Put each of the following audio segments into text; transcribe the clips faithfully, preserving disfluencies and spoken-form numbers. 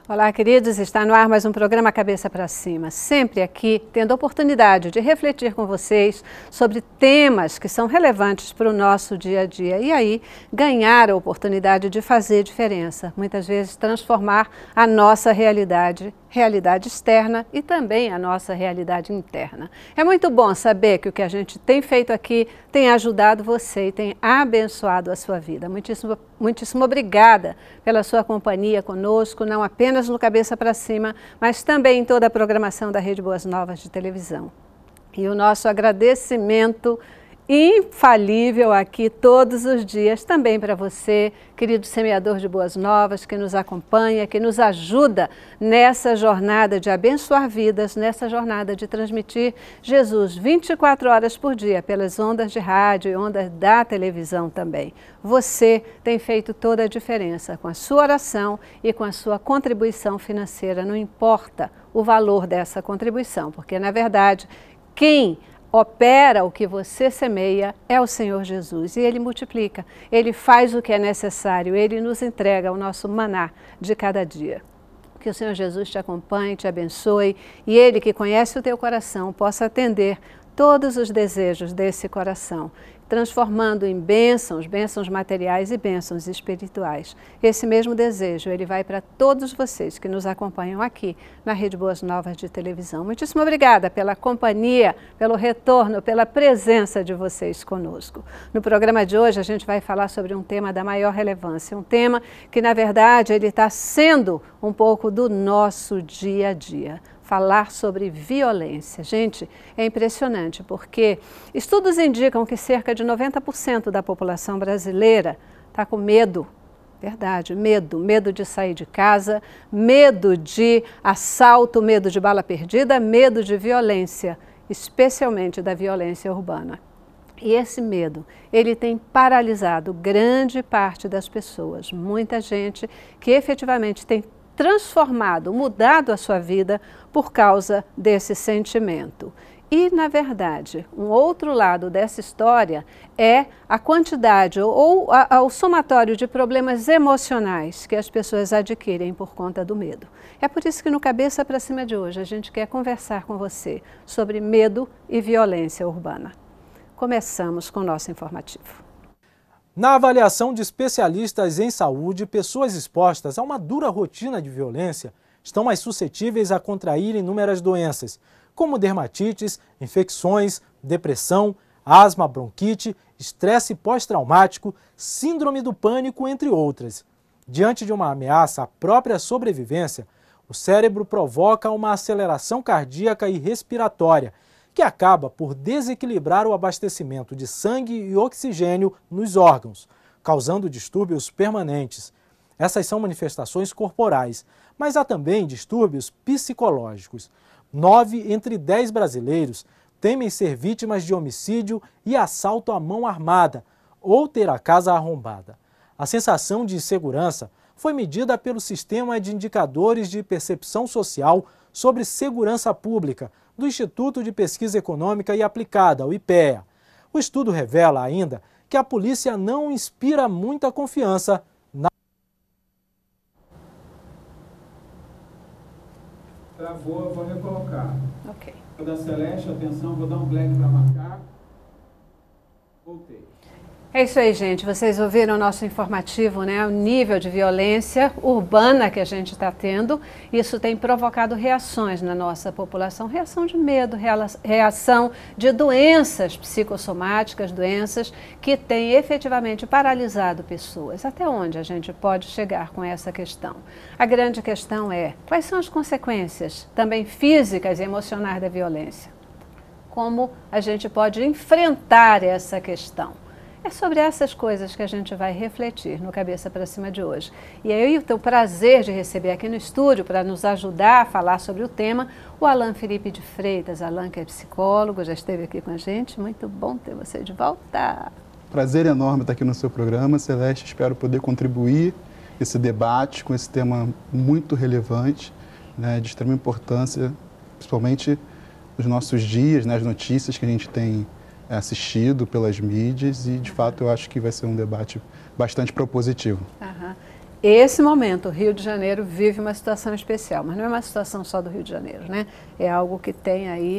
Olá, queridos, está no ar mais um programa Cabeça para Cima, sempre aqui tendo a oportunidade de refletir com vocês sobre temas que são relevantes para o nosso dia a dia e aí ganhar a oportunidade de fazer diferença, muitas vezes transformar a nossa realidade, realidade externa e também a nossa realidade interna. É muito bom saber que o que a gente tem feito aqui tem ajudado você e tem abençoado a sua vida. Muitíssimo, muitíssimo obrigada pela sua companhia conosco, não apenas no Cabeça para Cima, mas também em toda a programação da Rede Boas Novas de televisão. E o nosso agradecimento infalível aqui todos os dias, também para você, querido semeador de boas novas, que nos acompanha, que nos ajuda nessa jornada de abençoar vidas, nessa jornada de transmitir Jesus vinte e quatro horas por dia, pelas ondas de rádio e ondas da televisão também. Você tem feito toda a diferença com a sua oração e com a sua contribuição financeira, não importa o valor dessa contribuição, porque na verdade, quem opera o que você semeia é o Senhor Jesus e Ele multiplica, Ele faz o que é necessário, Ele nos entrega o nosso maná de cada dia. Que o Senhor Jesus te acompanhe, te abençoe e Ele que conhece o teu coração possa atender todos os desejos desse coração, transformando em bênçãos, bênçãos materiais e bênçãos espirituais. Esse mesmo desejo, ele vai para todos vocês que nos acompanham aqui na Rede Boas Novas de televisão. Muitíssimo obrigada pela companhia, pelo retorno, pela presença de vocês conosco. No programa de hoje a gente vai falar sobre um tema da maior relevância, um tema que na verdade ele está sendo um pouco do nosso dia a dia. Falar sobre violência. Gente, é impressionante porque estudos indicam que cerca de noventa por cento da população brasileira está com medo, verdade, medo, medo de sair de casa, medo de assalto, medo de bala perdida, medo de violência, especialmente da violência urbana. E esse medo, ele tem paralisado grande parte das pessoas, muita gente que efetivamente tem transformado, mudado a sua vida por causa desse sentimento. E, na verdade, um outro lado dessa história é a quantidade ou a, a, o somatório de problemas emocionais que as pessoas adquirem por conta do medo. É por isso que no Cabeça para Cima de hoje a gente quer conversar com você sobre medo e violência urbana. Começamos com o nosso informativo. Na avaliação de especialistas em saúde, pessoas expostas a uma dura rotina de violência estão mais suscetíveis a contrair inúmeras doenças, como dermatites, infecções, depressão, asma, bronquite, estresse pós-traumático, síndrome do pânico, entre outras. Diante de uma ameaça à própria sobrevivência, o cérebro provoca uma aceleração cardíaca e respiratória, que acaba por desequilibrar o abastecimento de sangue e oxigênio nos órgãos, causando distúrbios permanentes. Essas são manifestações corporais, mas há também distúrbios psicológicos. Nove entre dez brasileiros temem ser vítimas de homicídio e assalto à mão armada ou ter a casa arrombada. A sensação de insegurança foi medida pelo Sistema de Indicadores de Percepção Social sobre Segurança Pública, do Instituto de Pesquisa Econômica e Aplicada, o I P E A. O estudo revela ainda que a polícia não inspira muita confiança na... Travou, eu vou recolocar. Ok. Vou dar Celeste, atenção, vou dar um black para marcar. Voltei. É isso aí, gente. Vocês ouviram o nosso informativo, né? O nível de violência urbana que a gente está tendo. Isso tem provocado reações na nossa população. Reação de medo, reação de doenças psicossomáticas, doenças que têm efetivamente paralisado pessoas. Até onde a gente pode chegar com essa questão? A grande questão é, quais são as consequências, também físicas e emocionais da violência? Como a gente pode enfrentar essa questão? É sobre essas coisas que a gente vai refletir no Cabeça para Cima de hoje. E aí eu tenho o prazer de receber aqui no estúdio, para nos ajudar a falar sobre o tema, o Alan Felipe de Freitas. Alan, que é psicólogo, já esteve aqui com a gente. Muito bom ter você de volta. Prazer enorme estar aqui no seu programa, Celeste. Espero poder contribuir esse debate com esse tema muito relevante, né, de extrema importância, principalmente nos nossos dias, nas notícias que a gente tem assistido pelas mídias e, de fato, eu acho que vai ser um debate bastante propositivo. Aham. esse momento o Rio de Janeiro vive uma situação especial, mas não é uma situação só do Rio de Janeiro, né? É algo que tem aí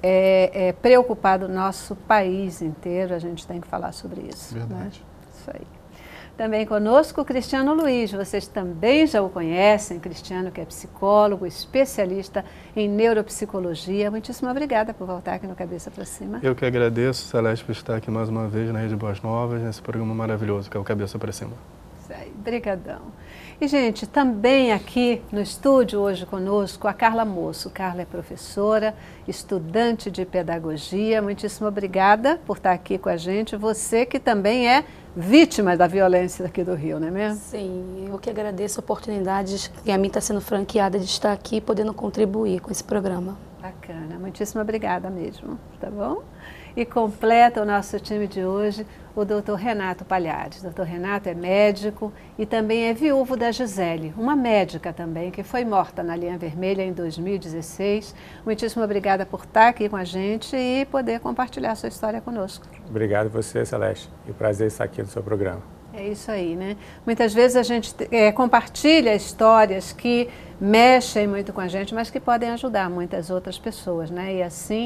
é, é, preocupado o nosso país inteiro, a gente tem que falar sobre isso. Verdade. Né? Isso aí. Também conosco o Cristiano Luiz, vocês também já o conhecem, Cristiano que é psicólogo, especialista em neuropsicologia. Muitíssimo obrigada por voltar aqui no Cabeça para Cima. Eu que agradeço, Celeste, por estar aqui mais uma vez na Rede Boas Novas, nesse programa maravilhoso que é o Cabeça para Cima. Isso aí, brigadão. E, gente, também aqui no estúdio hoje conosco a Carla Moço. Carla é professora, estudante de pedagogia. Muitíssimo obrigada por estar aqui com a gente. Você que também é vítima da violência aqui do Rio, não é mesmo? Sim, eu que agradeço a oportunidade que a mim está sendo franqueada de estar aqui podendo contribuir com esse programa. Bacana, muitíssimo obrigada mesmo, tá bom? E completa o nosso time de hoje o doutor Renato Palhares. doutor Renato é médico e também é viúvo da Gisele, uma médica também, que foi morta na linha vermelha em dois mil e dezesseis. Muitíssimo obrigada por estar aqui com a gente e poder compartilhar sua história conosco. Obrigado a você, Celeste. E o prazer estar aqui no seu programa. É isso aí, né? Muitas vezes a gente é, compartilha histórias que mexem muito com a gente, mas que podem ajudar muitas outras pessoas, né? E assim,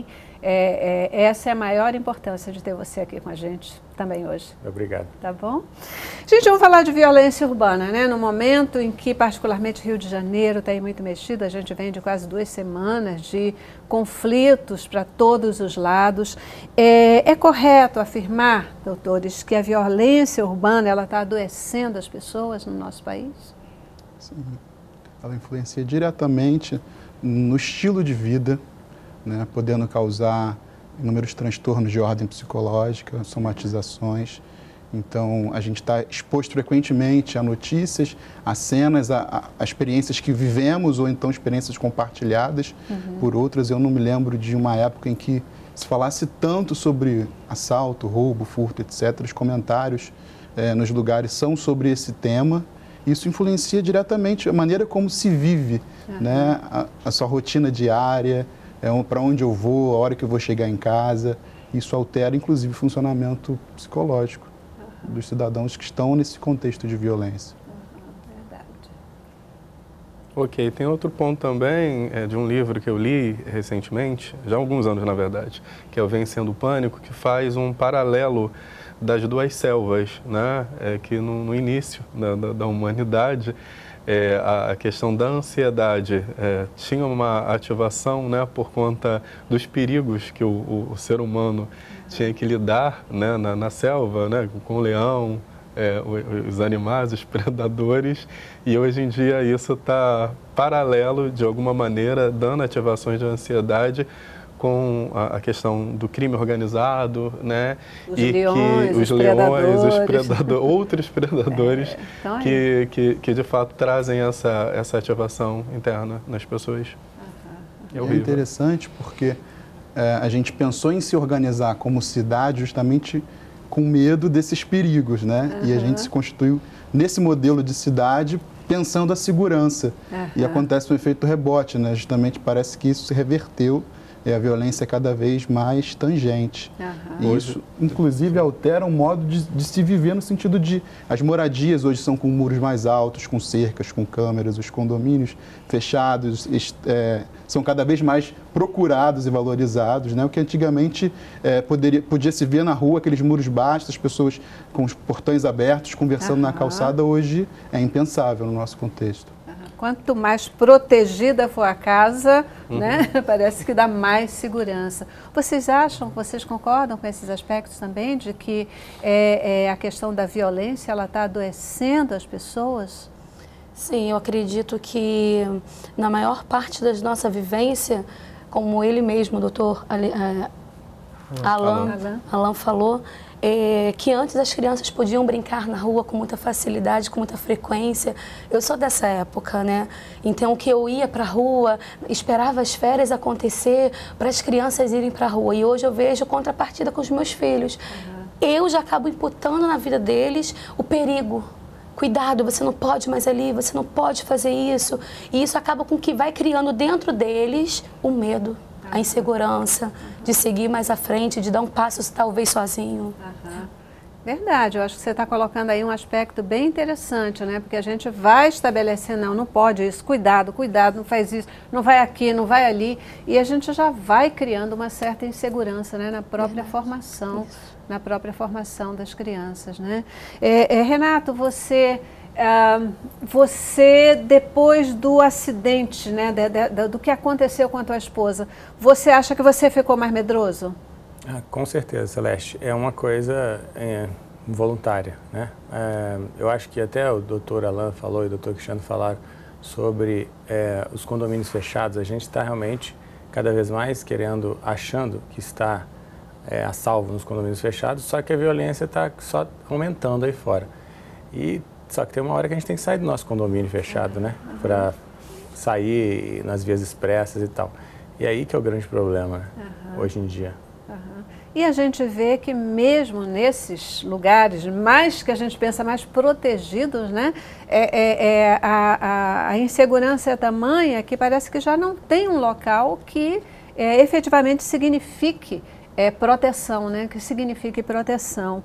é, é, essa é a maior importância de ter você aqui com a gente também hoje. Obrigado. Tá bom? Gente, vamos falar de violência urbana, né? No momento em que, particularmente, Rio de Janeiro está aí muito mexido, a gente vem de quase duas semanas de conflitos para todos os lados. É, é correto afirmar, doutores, que a violência urbana ela está adoecendo as pessoas no nosso país? Sim. Ela influencia diretamente no estilo de vida, né, podendo causar inúmeros transtornos de ordem psicológica, somatizações. Então, a gente está exposto frequentemente a notícias, a cenas, a, a, a experiências que vivemos ou então experiências compartilhadas uhum. por outras. Eu não me lembro de uma época em que se falasse tanto sobre assalto, roubo, furto, etcétera. Os comentários eh, nos lugares são sobre esse tema. Isso influencia diretamente a maneira como se vive, uhum. né? a, a sua rotina diária, é, um, para onde eu vou, a hora que eu vou chegar em casa. Isso altera, inclusive, o funcionamento psicológico uhum. dos cidadãos que estão nesse contexto de violência. Uhum, verdade. Ok, tem outro ponto também, é, de um livro que eu li recentemente, já há alguns anos, na verdade, que é o Vencendo o Pânico, que faz um paralelo das duas selvas, né? É, que no, no início da, da, da humanidade, é, a, a questão da ansiedade é, tinha uma ativação, né, por conta dos perigos que o, o, o ser humano tinha que lidar, né, na, na selva, né, com o leão, é, os animais, os predadores, e hoje em dia isso está paralelo, de alguma maneira, dando ativações de ansiedade com a questão do crime organizado, né? Os e leões, que os, os leões, predadores. os predadores, outros predadores é, então é. que, que, que de fato trazem essa, essa ativação interna nas pessoas. Uhum. É, é interessante porque é, a gente pensou em se organizar como cidade justamente com medo desses perigos, né? Uhum. E a gente se constituiu nesse modelo de cidade pensando a segurança. Uhum. E acontece um efeito rebote, né? Justamente parece que isso se reverteu. E a violência é cada vez mais tangente. Uhum. E isso, inclusive, altera o modo de, de se viver no sentido de... As moradias hoje são com muros mais altos, com cercas, com câmeras. Os condomínios fechados é, são cada vez mais procurados e valorizados, né? O que antigamente é, poderia, podia se ver na rua, aqueles muros baixos, as pessoas com os portões abertos, conversando uhum. na calçada, hoje é impensável no nosso contexto. Quanto mais protegida for a casa, uhum. né, parece que dá mais segurança. Vocês acham, vocês concordam com esses aspectos também, de que é, é, a questão da violência ela está adoecendo as pessoas? Sim, eu acredito que na maior parte da nossa vivência, como ele mesmo, o doutor Alan, Alan. Alan falou, É, que antes as crianças podiam brincar na rua com muita facilidade, com muita frequência. Eu sou dessa época, né? Então, que eu ia para a rua, esperava as férias acontecer para as crianças irem para a rua. E hoje eu vejo contrapartida com os meus filhos. Uhum. Eu já acabo imputando na vida deles o perigo. Cuidado, você não pode mais ali, você não pode fazer isso. E isso acaba com que vai criando dentro deles o medo. A insegurança, uhum. de seguir mais à frente, de dar um passo talvez sozinho. Uhum. Verdade, eu acho que você está colocando aí um aspecto bem interessante, né? Porque a gente vai estabelecer, não, não pode isso, cuidado, cuidado, não faz isso, não vai aqui, não vai ali. E a gente já vai criando uma certa insegurança, né? Na própria Verdade. formação, isso. na própria formação das crianças, né? É, é, Renato, você... Uh, você, depois do acidente, né, de, de, de, do que aconteceu com a tua esposa, você acha que você ficou mais medroso? Ah, com certeza, Celeste. É uma coisa é, voluntária, né? É, eu acho que até o doutor Alain falou e o doutor Cristiano falaram sobre é, os condomínios fechados. A gente está realmente cada vez mais querendo, achando que está é, a salvo nos condomínios fechados, só que a violência está só aumentando aí fora. E só que tem uma hora que a gente tem que sair do nosso condomínio fechado, né? Para sair nas vias expressas e tal. E aí que é o grande problema, né? Uhum. Hoje em dia. Uhum. E a gente vê que mesmo nesses lugares, mais que a gente pensa mais protegidos, né? É, é, é a, a, a insegurança é tamanha que parece que já não tem um local que é, efetivamente signifique é, proteção, né? Que signifique proteção.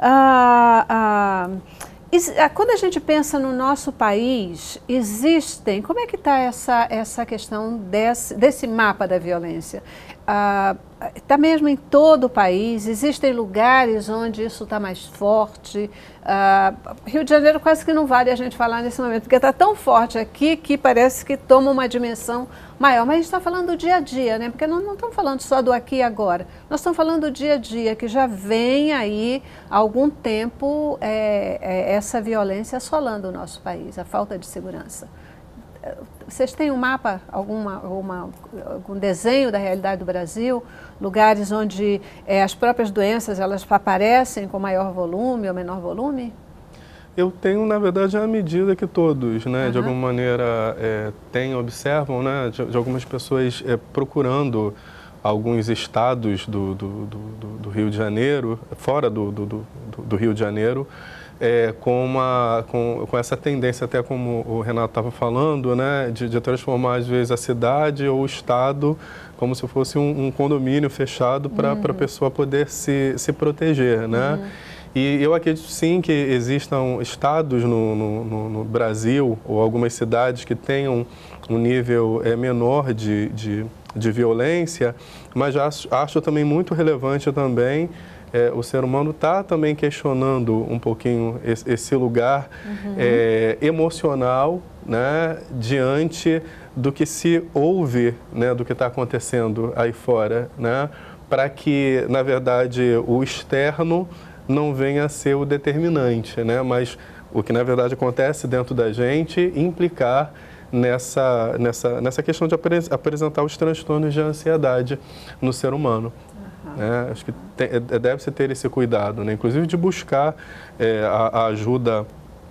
Ah, ah, Quando a gente pensa no nosso país, existem, como é que está essa, essa questão desse, desse mapa da violência? Está ah, mesmo em todo o país, existem lugares onde isso está mais forte. Ah, Rio de Janeiro quase que não vale a gente falar nesse momento, porque está tão forte aqui que parece que toma uma dimensão maior. Mas a gente está falando do dia a dia, né? Porque não, não estamos falando só do aqui e agora. Nós estamos falando do dia a dia, que já vem aí há algum tempo é, é, essa violência assolando o nosso país, a falta de segurança. Vocês têm um mapa, alguma, alguma, algum desenho da realidade do Brasil? Lugares onde é, as próprias doenças elas aparecem com maior volume ou menor volume? Eu tenho, na verdade, a medida que todos, né, uhum. de alguma maneira, é, têm, observam, né, de, de algumas pessoas é, procurando alguns estados do, do, do, do Rio de Janeiro, fora do, do, do, do Rio de Janeiro, É, com, uma, com, com essa tendência, até como o Renato estava falando, né, de, de transformar, às vezes, a cidade ou o estado como se fosse um, um condomínio fechado para uhum. a pessoa poder se, se proteger, né? Uhum. E eu acredito, sim, que existam estados no, no, no Brasil ou algumas cidades que tenham um nível é, menor de, de, de violência, mas já acho, acho também muito relevante também É, o ser humano está também questionando um pouquinho esse, esse lugar uhum. é, emocional, né, diante do que se ouve, né, do que está acontecendo aí fora, né, para que, na verdade, o externo não venha a ser o determinante, né, mas o que, na verdade, acontece dentro da gente implicar nessa, nessa, nessa questão de apres, apresentar os transtornos de ansiedade no ser humano. É, acho que tem, deve-se ter esse cuidado, né? Inclusive de buscar é, a, a ajuda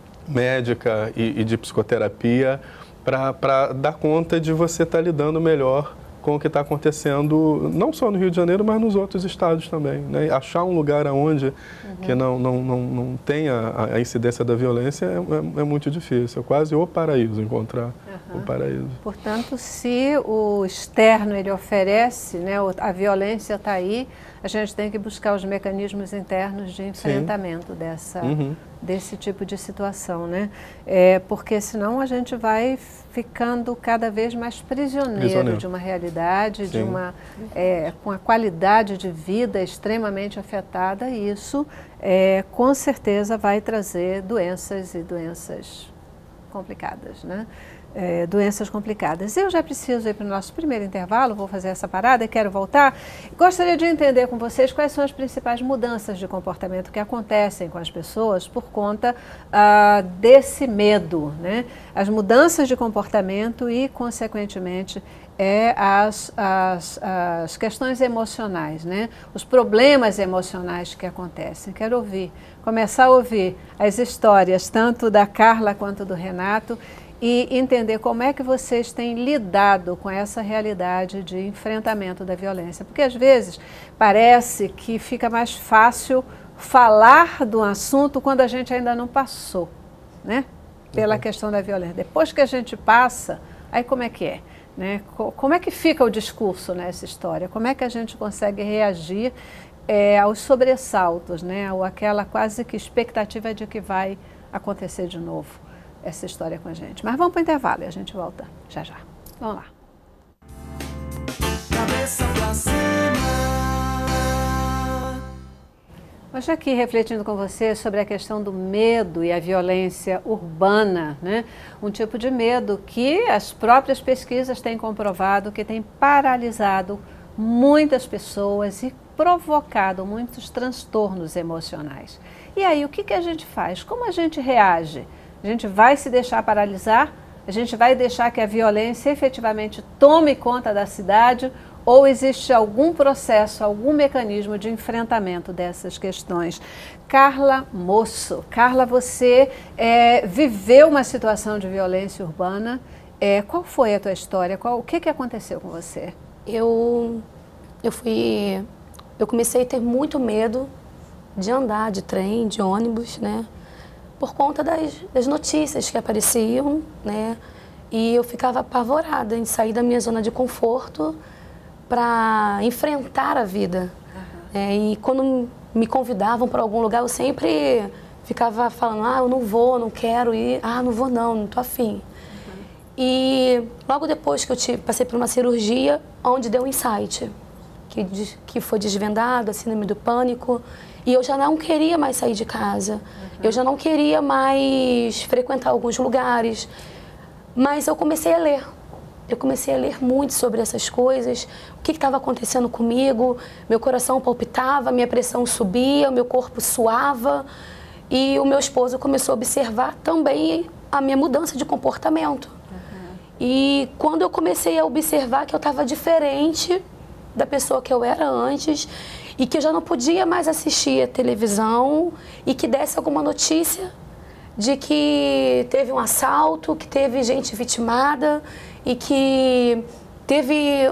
médica e, e de psicoterapia para dar conta de você estar tá lidando melhor com o que está acontecendo, não só no Rio de Janeiro, mas nos outros estados também, né? Achar um lugar onde uhum. que não, não, não, não tenha a, a incidência da violência é, é, é muito difícil, é quase o paraíso encontrar uhum. o paraíso. Portanto, se o externo ele oferece, né, a violência está aí, a gente tem que buscar os mecanismos internos de enfrentamento dessa, uhum. desse tipo de situação, né? É, porque senão a gente vai ficando cada vez mais prisioneiro, prisioneiro. de uma realidade, Sim. de uma, é, com a qualidade de vida extremamente afetada, e isso é, com certeza vai trazer doenças e doenças complicadas, né? É, doenças complicadas. Eu já preciso ir para o nosso primeiro intervalo, vou fazer essa parada e quero voltar. Gostaria de entender com vocês quais são as principais mudanças de comportamento que acontecem com as pessoas por conta ah, desse medo, né? As mudanças de comportamento e, consequentemente, é as, as, as questões emocionais, né? Os problemas emocionais que acontecem. Quero ouvir, começar a ouvir as histórias tanto da Carla quanto do Renato e entender como é que vocês têm lidado com essa realidade de enfrentamento da violência. Porque às vezes parece que fica mais fácil falar do assunto quando a gente ainda não passou, né? Pela uhum. questão da violência. Depois que a gente passa, aí como é que é? Né? Como é que fica o discurso nessa história? Como é que a gente consegue reagir é, aos sobressaltos, né? Ou aquela quase que expectativa de que vai acontecer de novo essa história com a gente. Mas vamos para o intervalo e a gente volta já já. Vamos lá. Cabeça pra cima. Hoje aqui refletindo com você sobre a questão do medo e a violência urbana, né? Um tipo de medo que as próprias pesquisas têm comprovado que tem paralisado muitas pessoas e provocado muitos transtornos emocionais. E aí, o que, que a gente faz? Como a gente reage? A gente vai se deixar paralisar? A gente vai deixar que a violência efetivamente tome conta da cidade? Ou existe algum processo, algum mecanismo de enfrentamento dessas questões? Carla Mosso. Carla, você é, viveu uma situação de violência urbana. É, qual foi a tua história? Qual, o que, que aconteceu com você? Eu, eu fui... Eu comecei a ter muito medo de andar de trem, de ônibus, né? Por conta das, das notícias que apareciam, né? E eu ficava apavorada em sair da minha zona de conforto para enfrentar a vida. Uhum. É, e quando me convidavam para algum lugar, eu sempre ficava falando, ah, eu não vou, não quero ir, ah, não vou não, não tô afim. Uhum. E logo depois que eu tive, passei por uma cirurgia, onde deu um insight, que, que foi desvendado, a síndrome do pânico, e eu já não queria mais sair de casa, uhum. eu já não queria mais frequentar alguns lugares, mas eu comecei a ler. Eu comecei a ler muito sobre essas coisas, o que estava acontecendo comigo, meu coração palpitava, minha pressão subia, meu corpo suava, e o meu esposo começou a observar também a minha mudança de comportamento. Uhum. E quando eu comecei a observar que eu estava diferente da pessoa que eu era antes, e que eu já não podia mais assistir a televisão, e que desse alguma notícia de que teve um assalto, que teve gente vitimada, e que teve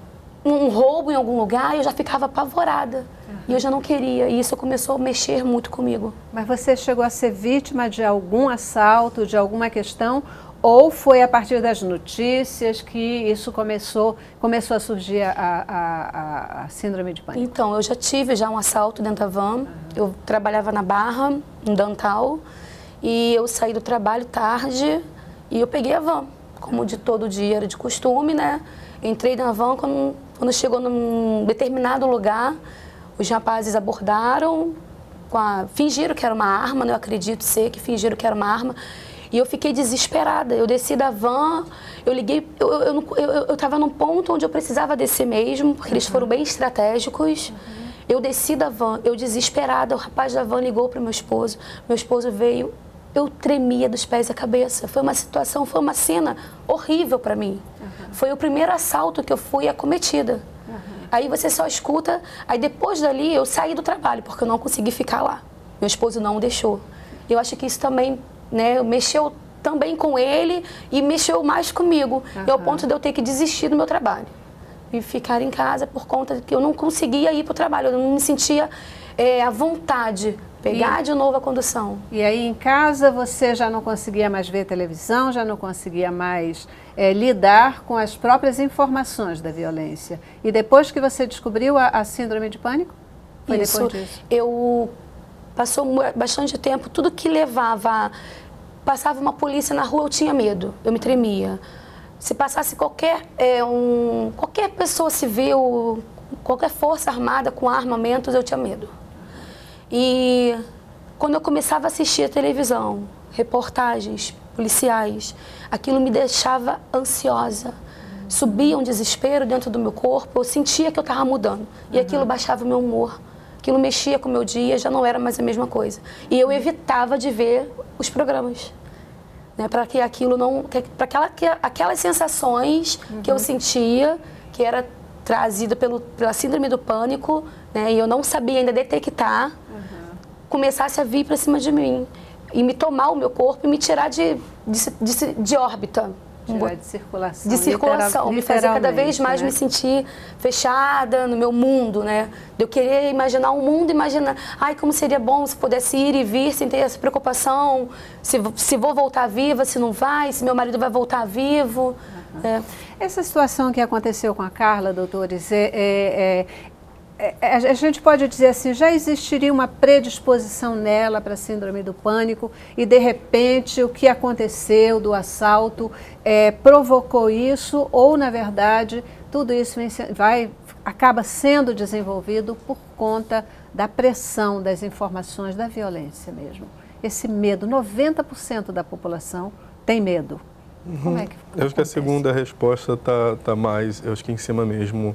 um roubo em algum lugar, eu já ficava apavorada. Uhum. E eu já não queria, e isso começou a mexer muito comigo. Mas você chegou a ser vítima de algum assalto, de alguma questão, ou foi a partir das notícias que isso começou, começou a surgir a, a, a, a síndrome de pânico? Então, eu já tive já um assalto dentro da van, uhum. eu trabalhava na Barra, no Dantal, e eu saí do trabalho tarde e eu peguei a van. Como de todo dia era de costume, né? Entrei na van, quando, quando chegou num determinado lugar, os rapazes abordaram, com a, fingiram que era uma arma, né? Eu acredito ser que fingiram que era uma arma, e eu fiquei desesperada. Eu desci da van, eu liguei, eu eu, eu, eu, eu tava num ponto onde eu precisava descer mesmo, porque eles foram bem estratégicos. Uhum. Eu desci da van, eu desesperada, o rapaz da van ligou para o meu esposo, meu esposo veio. Eu tremia dos pés à cabeça. Foi uma situação, foi uma cena horrível para mim. Uhum. Foi o primeiro assalto que eu fui acometida. Uhum. Aí você só escuta, aí depois dali eu saí do trabalho, porque eu não consegui ficar lá. Meu esposo não o deixou. Eu acho que isso também, né, mexeu também com ele e mexeu mais comigo, uhum. ao ponto de eu ter que desistir do meu trabalho. E ficar em casa por conta de que eu não conseguia ir para o trabalho, eu não me sentia é, à vontade. Pegar e, de novo a condução. E aí em casa você já não conseguia mais ver televisão, já não conseguia mais é, lidar com as próprias informações da violência. E depois que você descobriu a, a síndrome de pânico? Foi Isso, depois disso? Eu passou bastante tempo, tudo que levava, passava uma polícia na rua, eu tinha medo, eu me tremia. Se passasse qualquer, é, um, qualquer pessoa civil, qualquer força armada com armamentos, eu tinha medo. E quando eu começava a assistir a televisão, reportagens policiais, aquilo me deixava ansiosa. Subia um desespero dentro do meu corpo, eu sentia que eu estava mudando. E aquilo baixava o meu humor, aquilo mexia com o meu dia, já não era mais a mesma coisa. E eu evitava de ver os programas, né, para que aquilo não, para aquela, aquelas sensações uhum. que eu sentia, que era trazida pelo, pela síndrome do pânico, né, e eu não sabia ainda detectar, começasse a vir para cima de mim e me tomar o meu corpo e me tirar de, de, de, de órbita. Tirar de circulação. De circulação, me fazer cada vez mais, né, me sentir fechada no meu mundo, né? Eu queria imaginar um mundo, imaginar, ai, como seria bom se pudesse ir e vir sem ter essa preocupação, se, se vou voltar viva, se não vai, se meu marido vai voltar vivo. Uhum. É. Essa situação que aconteceu com a Carla, doutores, é, é, é a gente pode dizer assim, já existiria uma predisposição nela para a síndrome do pânico e, de repente, o que aconteceu do assalto é, provocou isso ou, na verdade, tudo isso vai, acaba sendo desenvolvido por conta da pressão das informações, da violência mesmo. Esse medo, noventa por cento da população tem medo. Uhum. Como é que Eu acho que a segunda resposta está tá mais, eu acho que em cima mesmo,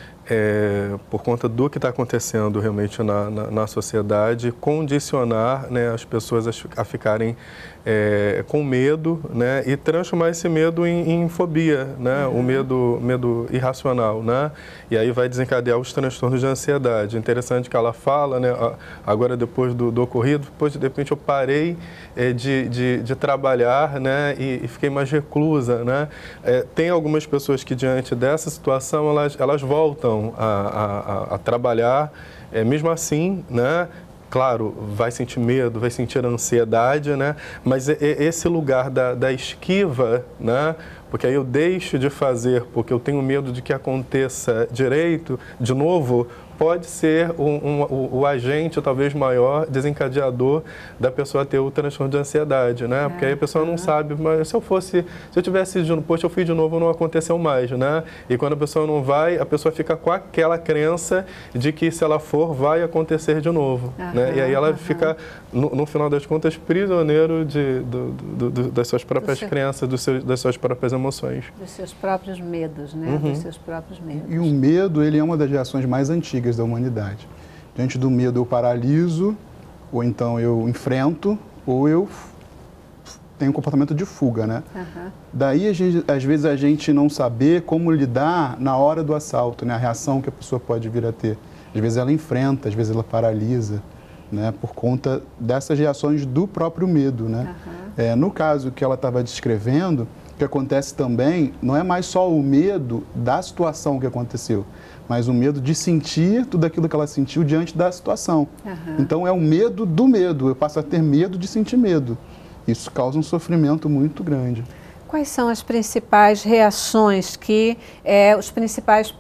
é, por conta do que está acontecendo realmente na, na, na sociedade, condicionar, né, as pessoas a, a ficarem é, com medo, né, e transformar esse medo em, em fobia, né, uhum. o medo, medo irracional, né, e aí vai desencadear os transtornos de ansiedade. Interessante que ela fala, né, agora depois do, do ocorrido, depois de repente eu parei é, de, de, de trabalhar, né, e, e fiquei mais reclusa, né. É, tem algumas pessoas que diante dessa situação elas, elas voltam a, a, a trabalhar, é, mesmo assim, né. Claro, vai sentir medo, vai sentir ansiedade, né? Mas esse lugar da, da esquiva, né? Porque aí eu deixo de fazer porque eu tenho medo de que aconteça direito, de novo, pode ser um, um, o, o agente talvez maior desencadeador da pessoa ter o transtorno de ansiedade, né? Porque aí a pessoa não sabe, mas se eu fosse, se eu tivesse ido de novo, poxa, eu fui de novo, não aconteceu mais, né? E quando a pessoa não vai, a pessoa fica com aquela crença de que se ela for, vai acontecer de novo, uhum, né? E aí ela uhum. fica, no, no final das contas, prisioneiro de, do, do, do, das suas próprias seu... crenças, do seu, das suas próprias emoções. Dos seus próprios medos, né? Uhum. Dos seus próprios medos. E o medo, ele é uma das reações mais antigas da humanidade. Diante do medo eu paraliso, ou então eu enfrento, ou eu tenho um comportamento de fuga, né? Uhum. Daí, a gente, às vezes, a gente não saber como lidar na hora do assalto, né? A reação que a pessoa pode vir a ter. Às vezes ela enfrenta, às vezes ela paralisa, né? Por conta dessas reações do próprio medo, né? Uhum. É, no caso que ela estava descrevendo, o que acontece também não é mais só o medo da situação que aconteceu, mas o medo de sentir tudo aquilo que ela sentiu diante da situação. Uhum. Então, é o medo do medo. Eu passo a ter medo de sentir medo. Isso causa um sofrimento muito grande. Quais são as principais reações que, é, os principais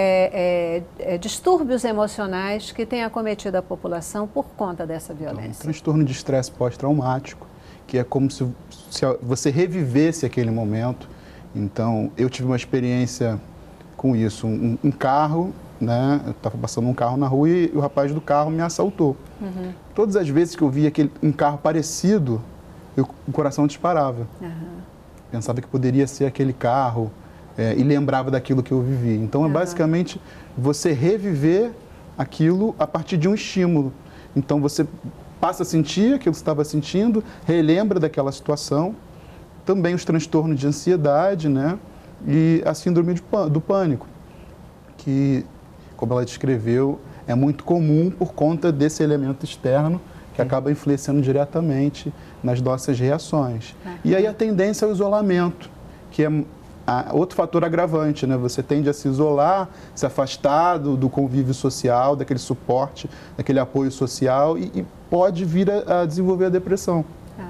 é, é, é, distúrbios emocionais que têm acometido a população por conta dessa violência? Então, um transtorno de estresse pós-traumático, que é como se, se você revivesse aquele momento. Então, eu tive uma experiência com isso, um, um carro, né? Eu estava passando um carro na rua e o rapaz do carro me assaltou. Uhum. Todas as vezes que eu via aquele, um carro parecido, eu, o coração disparava. Uhum. Pensava que poderia ser aquele carro é, e lembrava daquilo que eu vivi. Então, é uhum. basicamente você reviver aquilo a partir de um estímulo. Então, você passa a sentir aquilo que você estava sentindo, relembra daquela situação. Também os transtornos de ansiedade, né? E a síndrome de, do pânico, que, como ela descreveu, é muito comum por conta desse elemento externo que acaba influenciando diretamente nas nossas reações. Uhum. E aí a tendência ao isolamento, que é a, outro fator agravante, né? Você tende a se isolar, se afastar do, do convívio social, daquele suporte, daquele apoio social e, e pode vir a, a desenvolver a depressão.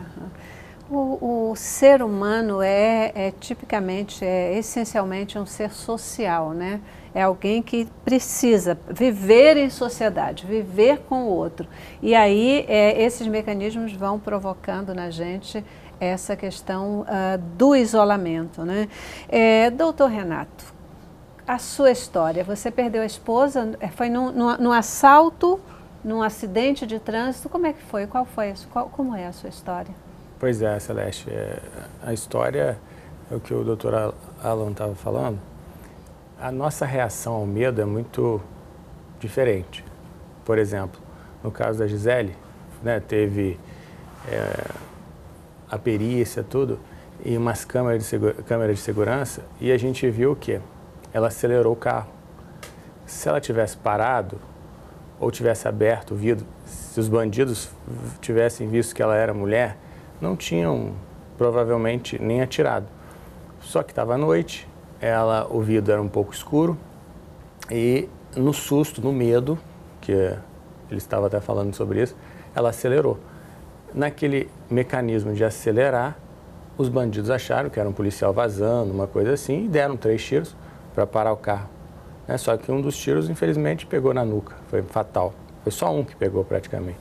O, o ser humano é, é tipicamente, é essencialmente um ser social, né? É alguém que precisa viver em sociedade, viver com o outro. E aí é, esses mecanismos vão provocando na gente essa questão uh, do isolamento, né? É, doutor Renato, a sua história, você perdeu a esposa, foi num, num, num assalto, num acidente de trânsito, como é que foi? Qual foi isso? Qual, como é a sua história? Pois é, Celeste, é, a história é o que o doutor Alan estava falando. A nossa reação ao medo é muito diferente. Por exemplo, no caso da Gisele, né, teve é, a perícia, tudo, e umas câmeras de, câmeras de segurança, e a gente viu que ela acelerou o carro. Se ela tivesse parado, ou tivesse aberto o vidro, se os bandidos tivessem visto que ela era mulher, não tinham provavelmente nem atirado. Só que estava à noite, ela, o vidro era um pouco escuro e no susto, no medo, que ele estava até falando sobre isso, ela acelerou. Naquele mecanismo de acelerar, os bandidos acharam que era um policial vazando, uma coisa assim, e deram três tiros para parar o carro. né? Só que um dos tiros, infelizmente, pegou na nuca, foi fatal. Foi só um que pegou praticamente.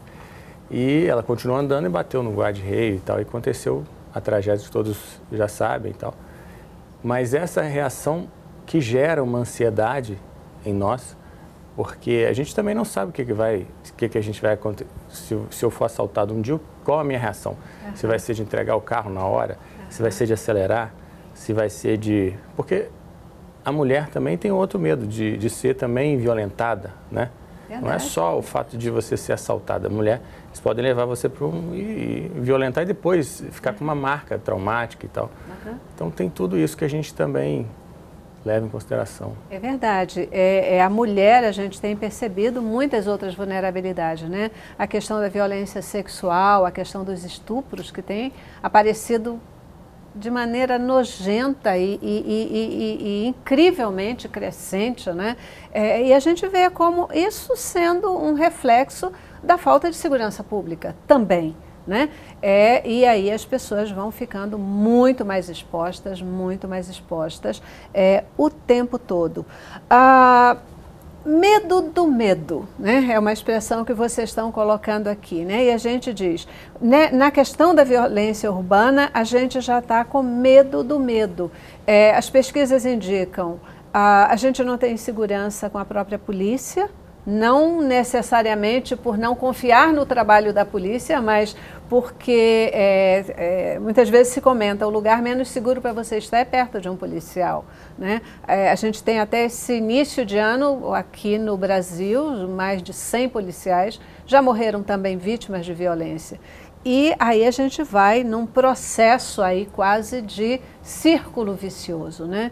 E ela continuou andando e bateu no guarda-reio e tal, e aconteceu a tragédia que todos já sabem e tal. Mas essa reação que gera uma ansiedade em nós, porque a gente também não sabe o que, que vai, o que, que a gente vai acontecer. Se, se eu for assaltado um dia, qual a minha reação? Uhum. Se vai ser de entregar o carro na hora, uhum. se vai ser de acelerar, se vai ser de... Porque a mulher também tem outro medo de, de ser também violentada, né? Verdade. Não é só o fato de você ser assaltada. A mulher, eles podem levar você para um... e violentar e depois ficar uhum. com uma marca traumática e tal. Uhum. Então tem tudo isso que a gente também... leva em consideração. É verdade. É, é, a mulher, a gente tem percebido muitas outras vulnerabilidades, né? A questão da violência sexual, a questão dos estupros, que tem aparecido de maneira nojenta e, e, e, e, e incrivelmente crescente, né? É, e a gente vê como isso sendo um reflexo da falta de segurança pública também. Né? É, e aí as pessoas vão ficando muito mais expostas, muito mais expostas é, o tempo todo. Ah, medo do medo, né? É uma expressão que vocês estão colocando aqui, né? E a gente diz, né, na questão da violência urbana, a gente já está com medo do medo. É, as pesquisas indicam, ah, a gente não tem segurança com a própria polícia, não necessariamente por não confiar no trabalho da polícia, mas porque é, é, muitas vezes se comenta o lugar menos seguro para você estar é perto de um policial, né? É, a gente tem até esse início de ano aqui no Brasil, mais de cem policiais já morreram também vítimas de violência. E aí a gente vai num processo aí quase de círculo vicioso, né?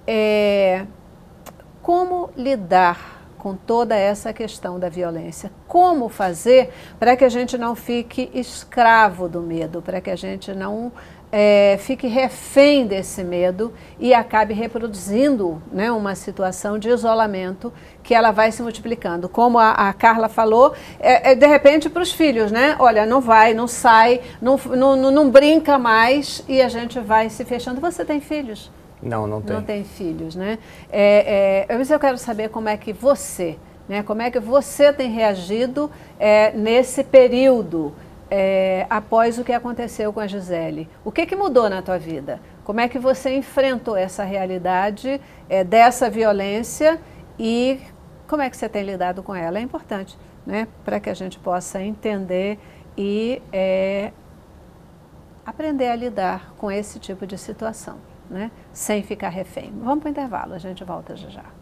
É, como lidar com toda essa questão da violência? Como fazer para que a gente não fique escravo do medo, para que a gente não é, fique refém desse medo e acabe reproduzindo, né, uma situação de isolamento que ela vai se multiplicando. Como a, a Carla falou, é, é, de repente para os filhos, né? Olha, não vai, não sai, não, não, não, não brinca mais e a gente vai se fechando. Você tem filhos? Não, não tem. Não tem filhos, né? É, é, eu quero saber como é que você, né, como é que você tem reagido é, nesse período é, após o que aconteceu com a Gisele. O que, que mudou na tua vida? Como é que você enfrentou essa realidade é, dessa violência e como é que você tem lidado com ela? É importante, né, para que a gente possa entender e é, aprender a lidar com esse tipo de situação. Né? Sem ficar refém. Vamos para o intervalo, a gente volta já já.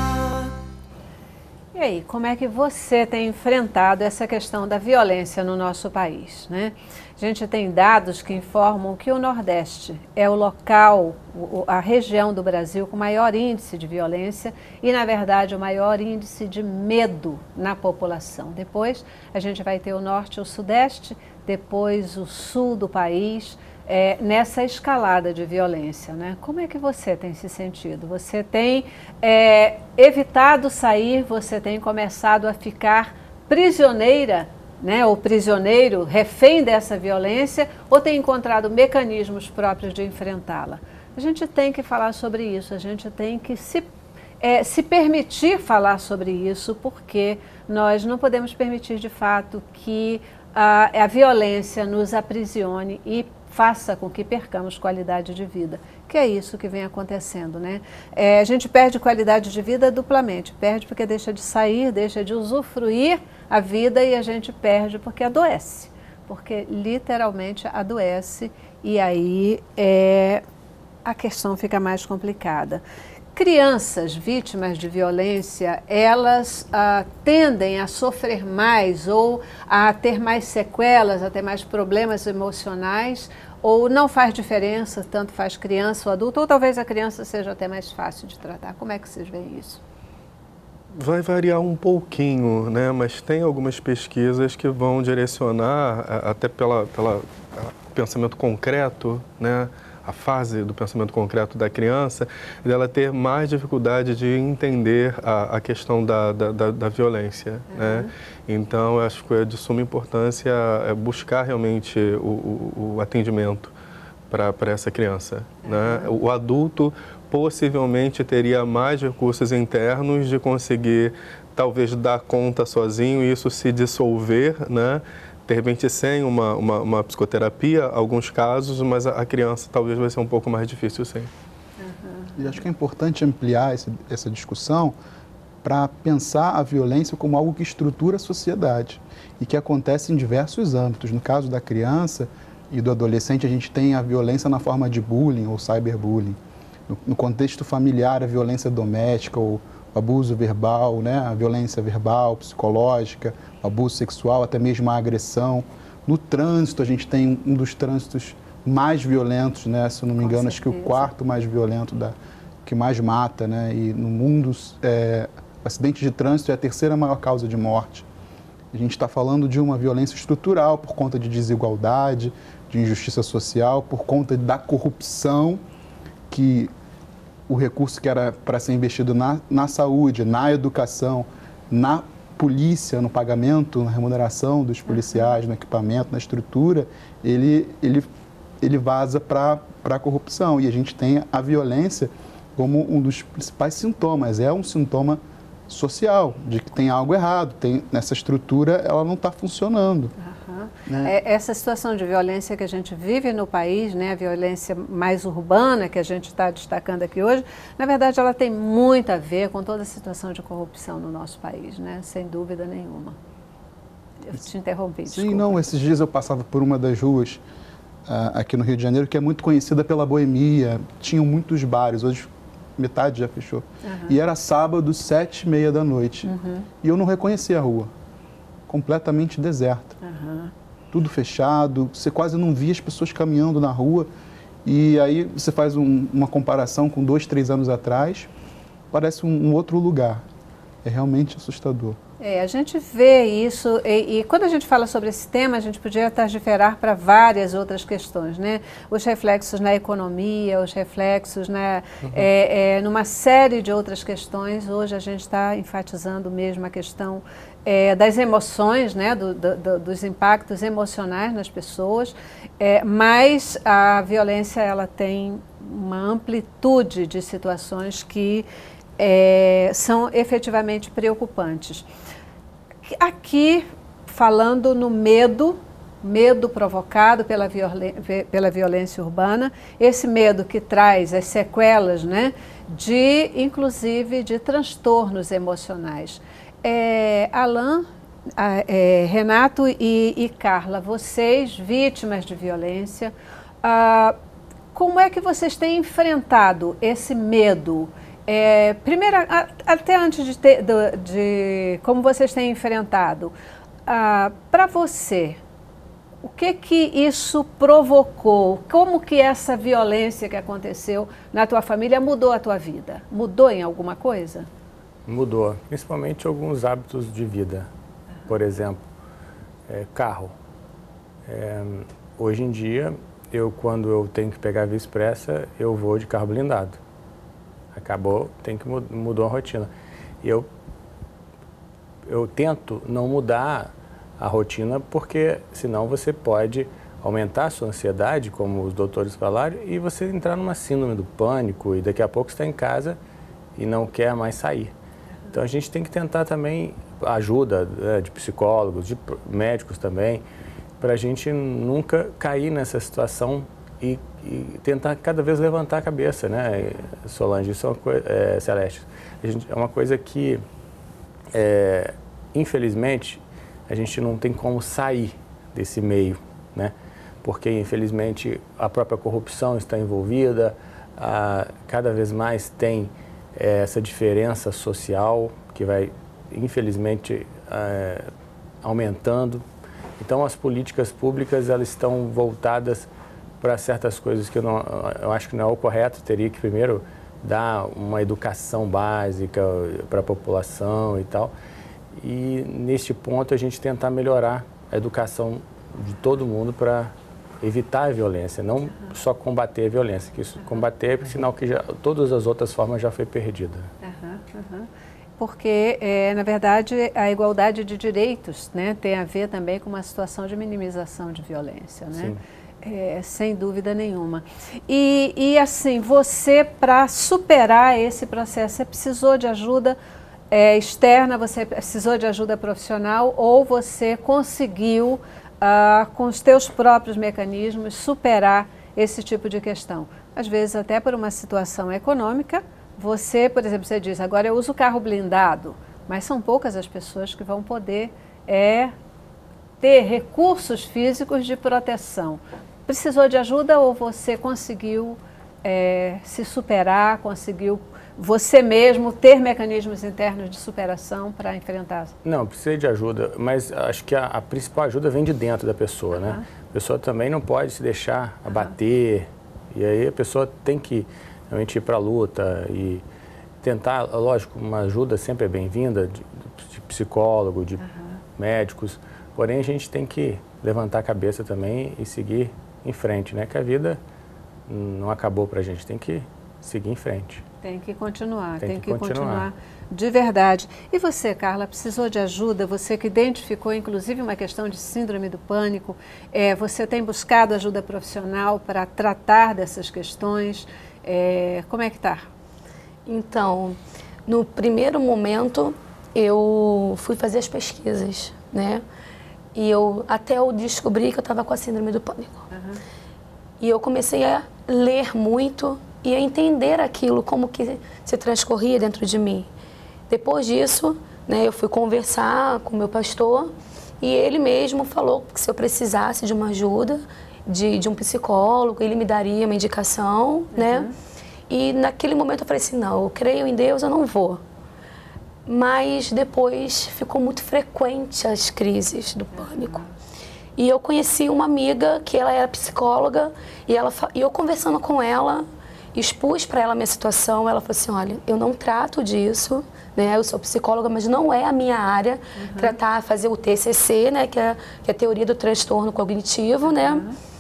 E aí, como é que você tem enfrentado essa questão da violência no nosso país, né? A gente tem dados que informam que o Nordeste é o local, a região do Brasil com maior índice de violência e, na verdade, o maior índice de medo na população. Depois, a gente vai ter o Norte e o Sudeste, depois o Sul do país, É, nessa escalada de violência, né? Como é que você tem se sentido? Você tem é, evitado sair, você tem começado a ficar prisioneira, né? Ou prisioneiro, refém dessa violência, ou tem encontrado mecanismos próprios de enfrentá-la? A gente tem que falar sobre isso, a gente tem que se, é, se permitir falar sobre isso, porque nós não podemos permitir de fato que a, a violência nos aprisione e faça com que percamos qualidade de vida, que é isso que vem acontecendo, né? É, a gente perde qualidade de vida duplamente, perde porque deixa de sair, deixa de usufruir a vida e a gente perde porque adoece, porque literalmente adoece e aí é, a questão fica mais complicada. Crianças vítimas de violência, elas ah, tendem a sofrer mais ou a ter mais sequelas, a ter mais problemas emocionais, ou não faz diferença, tanto faz criança ou adulto, ou talvez a criança seja até mais fácil de tratar. Como é que vocês veem isso? Vai variar um pouquinho, né? Mas tem algumas pesquisas que vão direcionar, até pela, pela pensamento concreto, né? A fase do pensamento concreto da criança, dela ter mais dificuldade de entender a, a questão da, da, da, da violência, uhum. né? Então, eu acho que é de suma importância buscar realmente o, o, o atendimento para essa criança. Uhum. Né? O adulto possivelmente teria mais recursos internos de conseguir, talvez, dar conta sozinho e isso se dissolver, né? De repente sem uma, uma, uma psicoterapia, alguns casos, mas a, a criança talvez vai ser um pouco mais difícil, sim. Uhum. E acho que é importante ampliar esse, essa discussão para pensar a violência como algo que estrutura a sociedade e que acontece em diversos âmbitos. No caso da criança e do adolescente, a gente tem a violência na forma de bullying ou cyberbullying. No, no contexto familiar, a violência doméstica ou o abuso verbal, né? A violência verbal, psicológica, o abuso sexual, até mesmo a agressão. No trânsito, a gente tem um dos trânsitos mais violentos, né? Se eu não me engano, acho que o quarto mais violento, da, que mais mata, né? E no mundo, é, o acidente de trânsito é a terceira maior causa de morte. A gente está falando de uma violência estrutural por conta de desigualdade, de injustiça social, por conta da corrupção, que o recurso que era para ser investido na, na saúde, na educação, na polícia, no pagamento, na remuneração dos policiais, no equipamento, na estrutura, ele, ele, ele vaza para a corrupção. E a gente tem a violência como um dos principais sintomas. É um sintoma social, de que tem algo errado, tem, nessa estrutura ela não está funcionando. Uhum. Né? É, essa situação de violência que a gente vive no país, né, a violência mais urbana que a gente está destacando aqui hoje, na verdade ela tem muito a ver com toda a situação de corrupção no nosso país, né, sem dúvida nenhuma. Eu te interrompi, Sim, desculpa. não, esses dias eu passava por uma das ruas uh, aqui no Rio de Janeiro, que é muito conhecida pela boemia, tinham muitos bares, hoje metade já fechou. Uhum. E era sábado, sete e meia da noite. Uhum. E eu não reconhecia a rua. Completamente deserta. Uhum. Tudo fechado, você quase não via as pessoas caminhando na rua. E aí você faz um, uma comparação com dois, três anos atrás, parece um, um outro lugar. É realmente assustador. É, a gente vê isso e, e quando a gente fala sobre esse tema, a gente podia transferar para várias outras questões, né? Os reflexos na economia, os reflexos na, uhum. é, é, numa série de outras questões. Hoje a gente está enfatizando mesmo a questão é, das emoções, né? Do, do, dos impactos emocionais nas pessoas, é, mas a violência ela tem uma amplitude de situações que É, são efetivamente preocupantes. Aqui, falando no medo, medo provocado pela, violência, pela violência urbana, esse medo que traz as sequelas, né, de, inclusive, de transtornos emocionais. É, Alan, é, Renato e, e Carla, vocês, vítimas de violência, ah, como é que vocês têm enfrentado esse medo? É, primeiro, a, até antes de, ter, de, de como vocês têm enfrentado, ah, para você, o que que isso provocou? Como que essa violência que aconteceu na tua família mudou a tua vida? Mudou em alguma coisa? Mudou, principalmente alguns hábitos de vida. Por exemplo, é, carro. É, hoje em dia, eu quando eu tenho que pegar a Via Expressa, eu vou de carro blindado. Acabou, tem que mud mudou a rotina. E eu, eu tento não mudar a rotina, porque senão você pode aumentar a sua ansiedade, como os doutores falaram, e você entrar numa síndrome do pânico, e daqui a pouco você está em casa e não quer mais sair. Então a gente tem que tentar também ajuda, né, de psicólogos, de médicos também, para a gente nunca cair nessa situação e, e tentar cada vez levantar a cabeça, né, Solange? Isso é uma coisa, é, Celeste, a gente, é uma coisa que, é, infelizmente, a gente não tem como sair desse meio, né? Porque, infelizmente, a própria corrupção está envolvida, a, cada vez mais tem é, essa diferença social que vai, infelizmente, é, aumentando. Então, as políticas públicas elas estão voltadas para certas coisas que eu, não, eu acho que não é o correto. Teria que primeiro dar uma educação básica para a população e tal. E neste ponto a gente tentar melhorar a educação de todo mundo para evitar a violência, não uhum. só combater a violência, que isso uhum. combater é sinal que já, todas as outras formas já foi perdida. Uhum. Uhum. Porque, é, na verdade, a igualdade de direitos, né, tem a ver também com uma situação de minimização de violência, né? É, sem dúvida nenhuma. E, e assim, você, para superar esse processo, você precisou de ajuda é, externa, você precisou de ajuda profissional, ou você conseguiu, ah, com os teus próprios mecanismos, superar esse tipo de questão? Às vezes, até por uma situação econômica, você, por exemplo, você diz, agora eu uso carro blindado, mas são poucas as pessoas que vão poder é, ter recursos físicos de proteção. Precisou de ajuda ou você conseguiu é, se superar, conseguiu você mesmo ter mecanismos internos de superação para enfrentar? Não, precisei de ajuda, mas acho que a, a principal ajuda vem de dentro da pessoa, uhum. né? A pessoa também não pode se deixar uhum. abater, e aí a pessoa tem que realmente ir para a luta e tentar, lógico, uma ajuda sempre é bem-vinda, de, de psicólogo, de uhum. médicos, porém a gente tem que levantar a cabeça também e seguir em frente, né? Que a vida não acabou para a gente, tem que seguir em frente. Tem que continuar, tem, tem que, que continuar. continuar de verdade. E você, Carla, precisou de ajuda? Você que identificou, inclusive, uma questão de síndrome do pânico, é, você tem buscado ajuda profissional para tratar dessas questões? É, como é que está? Então, no primeiro momento, eu fui fazer as pesquisas, né? E eu, até eu descobri que eu estava com a síndrome do pânico. Uhum. E eu comecei a ler muito e a entender aquilo, como que se transcorria dentro de mim. Depois disso, né, eu fui conversar com o meu pastor e ele mesmo falou que se eu precisasse de uma ajuda, de, de um psicólogo, ele me daria uma indicação, uhum. né? E naquele momento eu falei assim, não, eu creio em Deus, eu não vou. Mas depois ficou muito frequente as crises do pânico. E eu conheci uma amiga que ela era psicóloga e, ela, e eu conversando com ela, expus para ela a minha situação, ela falou assim, olha, eu não trato disso, né? Eu sou psicóloga, mas não é a minha área uhum. tratar, fazer o T C C, né? Que é, que é a teoria do transtorno cognitivo, uhum. né?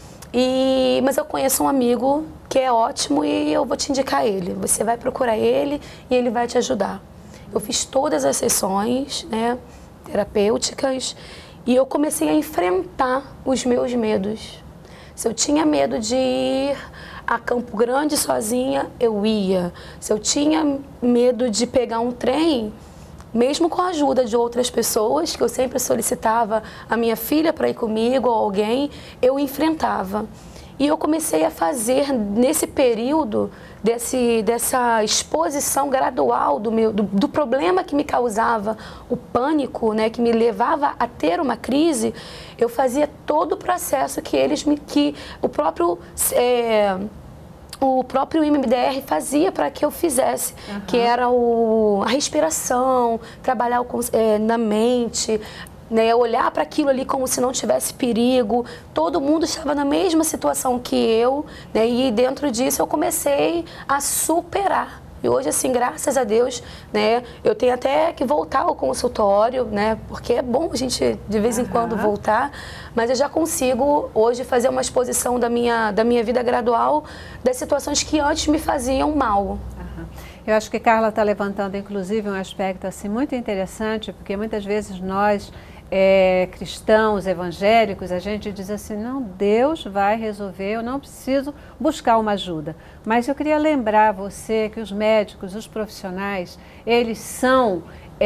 E, mas eu conheço um amigo que é ótimo e eu vou te indicar ele. Você vai procurar ele e ele vai te ajudar. Eu fiz todas as sessões, né, terapêuticas e eu comecei a enfrentar os meus medos. Se eu tinha medo de ir a Campo Grande sozinha, eu ia. Se eu tinha medo de pegar um trem, mesmo com a ajuda de outras pessoas, que eu sempre solicitava a minha filha para ir comigo ou alguém, eu enfrentava. E eu comecei a fazer, nesse período, desse, dessa exposição gradual do, meu, do, do problema que me causava o pânico, né, que me levava a ter uma crise, eu fazia todo o processo que eles me, que o próprio... É, o próprio I M D R fazia para que eu fizesse, uhum. que era o, a respiração, trabalhar o, é, na mente, né, olhar para aquilo ali como se não tivesse perigo. Todo mundo estava na mesma situação que eu, né, e dentro disso eu comecei a superar. E hoje, assim, graças a Deus, né, eu tenho até que voltar ao consultório, né, porque é bom a gente, de vez em uhum. quando, voltar, mas eu já consigo, hoje, fazer uma exposição da minha, da minha vida gradual das situações que antes me faziam mal. Uhum. Eu acho que Carla está levantando, inclusive, um aspecto assim, muito interessante, porque muitas vezes nós, é, cristãos, evangélicos, a gente diz assim, não, Deus vai resolver, eu não preciso buscar uma ajuda. Mas eu queria lembrar você que os médicos, os profissionais, eles são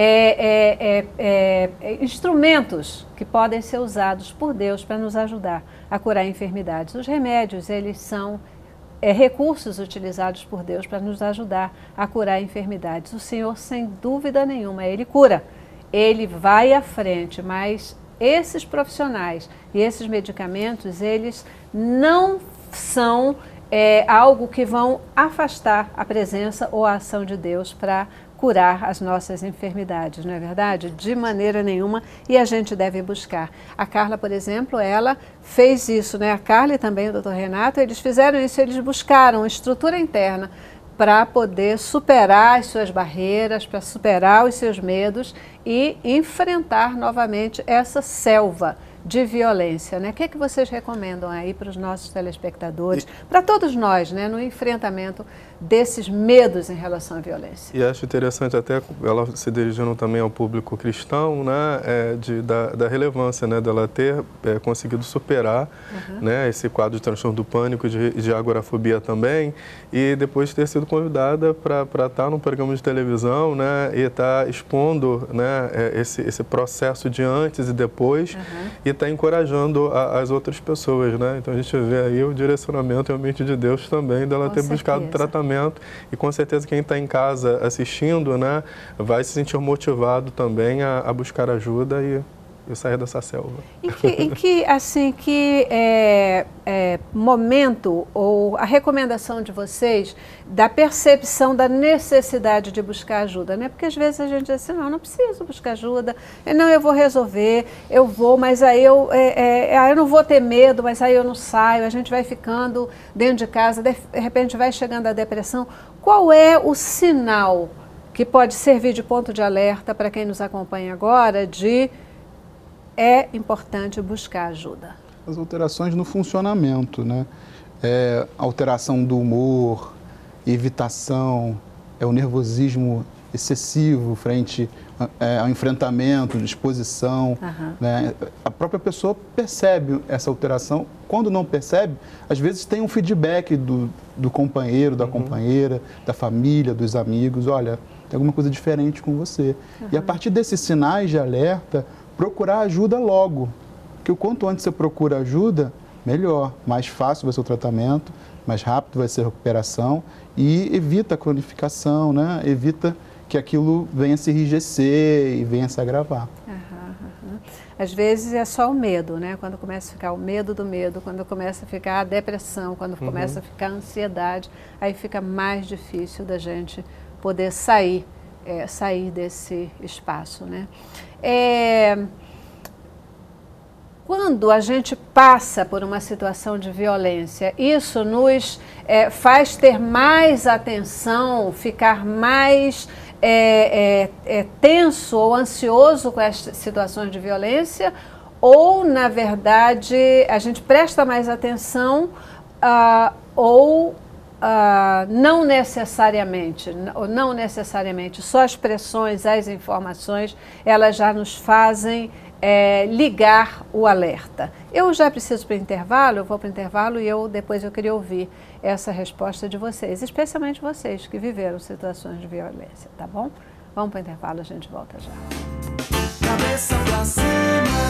é, é, é, é, instrumentos que podem ser usados por Deus para nos ajudar a curar enfermidades. Os remédios, eles são é, recursos utilizados por Deus para nos ajudar a curar enfermidades. O Senhor, sem dúvida nenhuma, Ele cura. Ele vai à frente, mas esses profissionais e esses medicamentos, eles não são é, algo que vão afastar a presença ou a ação de Deus para curar as nossas enfermidades, não é verdade? De maneira nenhuma, e a gente deve buscar. A Carla, por exemplo, ela fez isso, né? A Carla e também o doutor Renato, eles fizeram isso, eles buscaram estrutura interna para poder superar as suas barreiras, para superar os seus medos e enfrentar novamente essa selva de violência, né? O que é que vocês recomendam aí para os nossos telespectadores, para todos nós, né, no enfrentamento desses medos em relação à violência? E acho interessante até ela se dirigindo também ao público cristão, né, é, de, da, da relevância, né, dela ter é, conseguido superar, uhum, né, esse quadro de transtorno do pânico, de, de agorafobia também, e depois ter sido convidada para estar num programa de televisão, né, e estar tá expondo, né, esse, esse processo de antes e depois, uhum, e estar tá encorajando a, as outras pessoas, né? Então a gente vê aí o direcionamento realmente de Deus também, dela com ter certeza. buscado tratamento. E com certeza quem está em casa assistindo, né, vai se sentir motivado também a, a buscar ajuda e, e sair dessa selva. Em que, em que assim, que é, é, momento ou a recomendação de vocês da percepção da necessidade de buscar ajuda, né? Porque às vezes a gente diz assim, não, não preciso buscar ajuda, não, eu vou resolver, eu vou, mas aí eu, é, é, eu não vou ter medo, mas aí eu não saio, a gente vai ficando dentro de casa, de repente vai chegando a depressão. Qual é o sinal que pode servir de ponto de alerta para quem nos acompanha agora de é importante buscar ajuda? As alterações no funcionamento, né? É, alteração do humor, evitação, é o nervosismo excessivo frente é, ao enfrentamento, disposição. Uhum. Né? A própria pessoa percebe essa alteração. Quando não percebe, às vezes tem um feedback do, do companheiro, da uhum. companheira, da família, dos amigos. Olha, tem alguma coisa diferente com você. Uhum. E a partir desses sinais de alerta, procurar ajuda logo. Porque o quanto antes você procura ajuda, melhor. Mais fácil vai ser o tratamento, mais rápido vai ser a recuperação e evita a cronificação, né? Evita que aquilo venha se enrijecer e venha se agravar. Uhum, uhum. Às vezes é só o medo, né? Quando começa a ficar o medo do medo, quando começa a ficar a depressão, quando uhum. começa a ficar a ansiedade, aí fica mais difícil da gente poder sair, é, sair desse espaço, né? É... Quando a gente passa por uma situação de violência, isso nos é, faz ter mais atenção, ficar mais é, é, é, tenso ou ansioso com as situações de violência, ou, na verdade, a gente presta mais atenção uh, ou uh, não necessariamente, ou não necessariamente, só as pressões, as informações, elas já nos fazem É, ligar o alerta. Eu já preciso para o intervalo, eu vou para o intervalo e eu depois eu queria ouvir essa resposta de vocês, especialmente vocês que viveram situações de violência, tá bom? Vamos para o intervalo, a gente volta já. Cabeça pra cima.